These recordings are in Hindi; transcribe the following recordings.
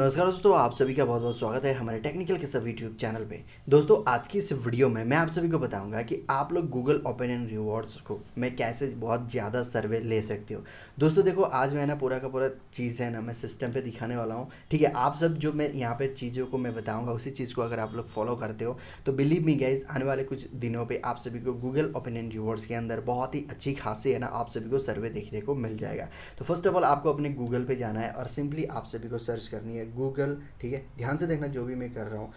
नमस्कार दोस्तों, आप सभी का बहुत बहुत स्वागत है हमारे टेक्निकल के सब यूट्यूब चैनल पे। दोस्तों, आज की इस वीडियो में मैं आप सभी को बताऊंगा कि आप लोग गूगल ओपन एंड रिवॉर्ड्स को मैं कैसे बहुत ज़्यादा सर्वे ले सकते हो। दोस्तों देखो, आज मैं ना पूरा का पूरा चीज़ है ना मैं सिस्टम पे दिखाने वाला हूँ। ठीक है, आप सब जो मैं यहाँ पे चीज़ों को मैं बताऊँगा उसी चीज़ को अगर आप लोग फॉलो करते हो तो बिलीव मी गाइज, आने वाले कुछ दिनों पर आप सभी को गूगल ओपन एंड रिवॉर्ड्स के अंदर बहुत ही अच्छी खासी है ना आप सभी को सर्वे देखने को मिल जाएगा। तो फर्स्ट ऑफ ऑल आपको अपने गूगल पे जाना है और सिंपली आप सभी को सर्च करनी है गूगल। ठीक है, ध्यान से देखना जो भी मैं कर रहा हूँ,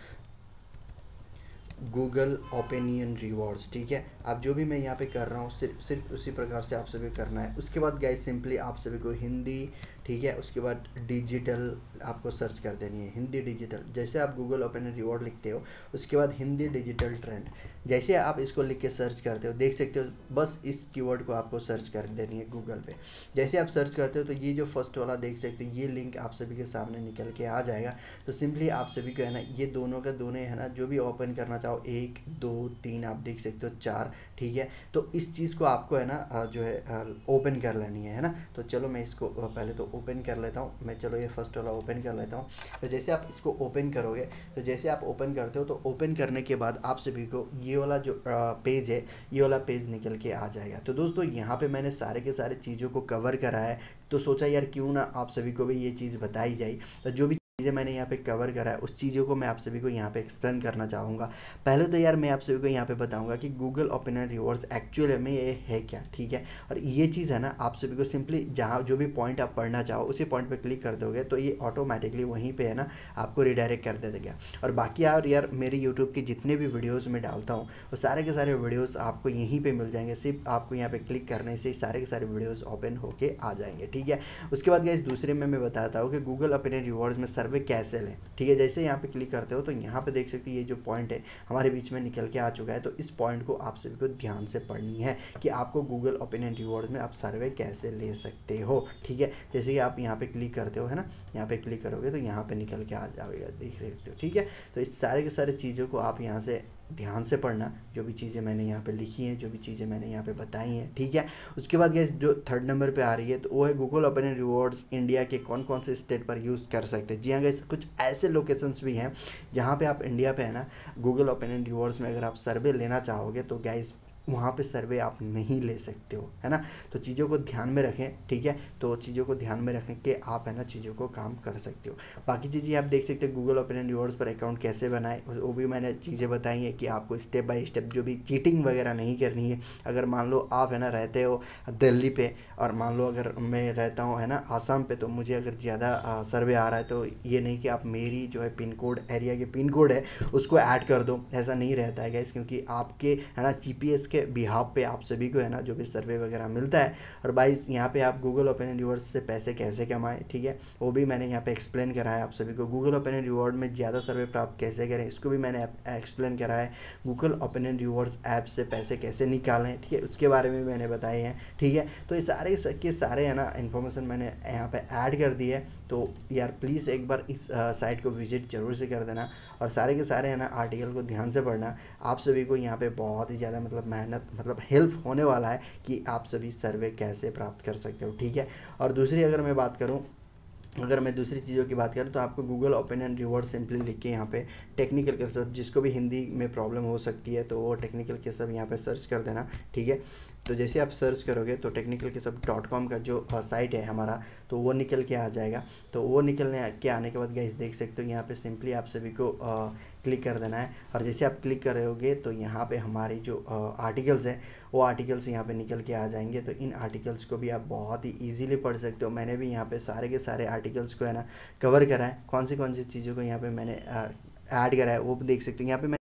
गूगल ओपिनियन रिवॉर्ड्स। ठीक है, आप जो भी मैं यहाँ पे कर रहा हूँ सिर्फ उसी प्रकार से आप सभी को करना है। उसके बाद गाइस सिंपली आप सभी को हिंदी, ठीक है, उसके बाद डिजिटल आपको सर्च कर देनी है, हिंदी डिजिटल। जैसे आप गूगल ओपन रिवॉर्ड लिखते हो उसके बाद हिंदी डिजिटल ट्रेंड, जैसे आप इसको लिख के सर्च करते हो देख सकते हो, बस इस कीवर्ड को आपको सर्च कर देनी है गूगल पे। जैसे आप सर्च करते हो तो ये जो फर्स्ट वाला देख सकते हो ये लिंक आप सभी के सामने निकल के आ जाएगा। तो सिंपली आप सभी को है ना ये दोनों का दोनों है ना जो भी ओपन करना चाहो, 1 2 3 आप देख सकते हो 4। ठीक है, तो इस चीज़ को आपको है ना जो है ओपन कर लेनी है ना। तो चलो मैं इसको पहले तो ओपन कर लेता हूँ मैं। चलो ये फर्स्ट वाला ओपन कर लेता हूँ। तो जैसे आप इसको ओपन करोगे तो जैसे आप ओपन करते हो तो ओपन करने के बाद आप सभी को ये वाला जो पेज है ये वाला पेज निकल के आ जाएगा। तो दोस्तों यहाँ पे मैंने सारे के सारे चीज़ों को कवर करा है, तो सोचा यार क्यों ना आप सभी को भी ये चीज़ बताई जाए। तो जो भी चीज़ें मैंने यहाँ पे कवर करा है उस चीज़ों को मैं आप सभी को यहाँ पे एक्सप्लेन करना चाहूँगा। पहले तो यार मैं आप सभी को यहाँ पे बताऊँगा कि गूगल ओपन रिवॉर्ड्स एक्चुअल में ये है क्या। ठीक है, और ये चीज़ है ना आप सभी को सिंपली जहाँ जो भी पॉइंट आप पढ़ना चाहो उसी पॉइंट पे क्लिक कर दोगे तो ये ऑटोमेटिकली वहीं पे है ना आपको रिडायरेक्ट कर देगा। और बाकी यार मेरे यूट्यूब के जितने भी वीडियोज़ मैं डालता हूँ वो सारे के सारे वीडियोज़ आपको यहीं पर मिल जाएंगे। सिर्फ आपको यहाँ पर क्लिक करने से सारे के सारे वीडियोज़ ओपन होके आ जाएंगे। ठीक है, उसके बाद गाइस दूसरे में मैं बताता हूँ कि गूगल ओपन रिवॉर्ड्स में सर्वे कैसे लें। ठीक है, जैसे यहाँ पे क्लिक करते हो तो यहाँ पे देख सकते हो ये जो पॉइंट है हमारे बीच में निकल के आ चुका है। तो इस पॉइंट को आप सभी को ध्यान से पढ़नी है कि आपको गूगल ओपन रिवॉर्ड्स में आप सर्वे कैसे ले सकते हो। ठीक है, जैसे कि आप यहाँ पे क्लिक करते हो है ना, यहाँ पे क्लिक करोगे तो यहाँ पे निकल के आ जाएगा, देख रहे हो। ठीक है, तो इस सारे के सारे चीज़ों को आप यहाँ से ध्यान से पढ़ना, जो भी चीज़ें मैंने यहाँ पे लिखी हैं, जो भी चीज़ें मैंने यहाँ पे बताई हैं। ठीक है, उसके बाद गैस जो थर्ड नंबर पे आ रही है तो वो है गूगल ओपन रिवॉर्ड्स इंडिया के कौन कौन से स्टेट पर यूज़ कर सकते हैं। जी हाँ गैस, कुछ ऐसे लोकेशंस भी हैं जहाँ पे आप इंडिया पे है ना गूगल ओपन रिवॉर्ड्स में अगर आप सर्वे लेना चाहोगे तो गैस वहाँ पे सर्वे आप नहीं ले सकते हो, है ना। तो चीज़ों को ध्यान में रखें। ठीक है, तो चीज़ों को ध्यान में रखें कि आप है ना चीज़ों को काम कर सकते हो। बाकी चीज़ें आप देख सकते हो गूगल ओपन रिवॉर्ड्स पर अकाउंट कैसे बनाए वो भी मैंने चीज़ें बताई हैं कि आपको स्टेप बाय स्टेप जो भी चीटिंग वगैरह नहीं करनी है। अगर मान लो आप है ना रहते हो दिल्ली पे और मान लो अगर मैं रहता हूँ है ना आसाम पे, तो मुझे अगर ज़्यादा सर्वे आ रहा है तो ये नहीं कि आप मेरी जो है पिन कोड एरिया के पिन कोड है उसको ऐड कर दो, ऐसा नहीं रहता है गैस। क्योंकि आपके है ना जीपीएस के बिहाफ पे आप सभी को है ना जो भी सर्वे वगैरह मिलता है। और बाइस यहाँ पे आप गूगल ओपन रिवॉर्ड से पैसे कैसे कमाएं, ठीक है, वो भी मैंने यहाँ पे एक्सप्लेन करा है आप सभी को। गूगल ओपन रिवॉर्ड में ज़्यादा सर्वे प्राप्त कैसे करें इसको भी मैंने एक्सप्लेन करा है। गूगल ओपन रिवॉर्ड्स ऐप से पैसे कैसे निकालें, ठीक है, उसके बारे में मैंने बताए हैं। ठीक है, तो ये सारे के सारे है ना इन्फॉर्मेशन मैंने यहाँ पे ऐड कर दी है। तो यार प्लीज़ एक बार इस साइट को विजिट ज़रूर से कर देना और सारे के सारे है ना आर्टिकल को ध्यान से पढ़ना। आप सभी को यहाँ पे बहुत ही ज़्यादा मतलब हेल्प होने वाला है कि आप सभी सर्वे कैसे प्राप्त कर सकते हो। ठीक है, और दूसरी अगर मैं दूसरी चीज़ों की बात करूँ तो आपको Google open and reward simply लिख के यहाँ पे टेक्निकल के सब, जिसको भी हिंदी में प्रॉब्लम हो सकती है तो वो टेक्निकल के सब यहाँ पे सर्च कर देना। ठीक है, तो जैसे आप सर्च करोगे तो टेक्निकल के सब .com का जो साइट है हमारा तो वो निकल के आ जाएगा। तो वो निकलने के आने के बाद गाइस देख सकते हो यहाँ पे सिंपली आप सभी को क्लिक कर देना है। और जैसे आप क्लिक करोगे तो यहाँ पे हमारी जो आर्टिकल्स हैं वो आर्टिकल्स यहाँ पे निकल के आ जाएंगे। तो इन आर्टिकल्स को भी आप बहुत ही ईजिली पढ़ सकते हो। मैंने भी यहाँ पे सारे के सारे आर्टिकल्स को है ना कवर करा है, कौन सी चीज़ों को यहाँ पे मैंने ऐड करा है वो भी देख सकते हो। यहाँ पे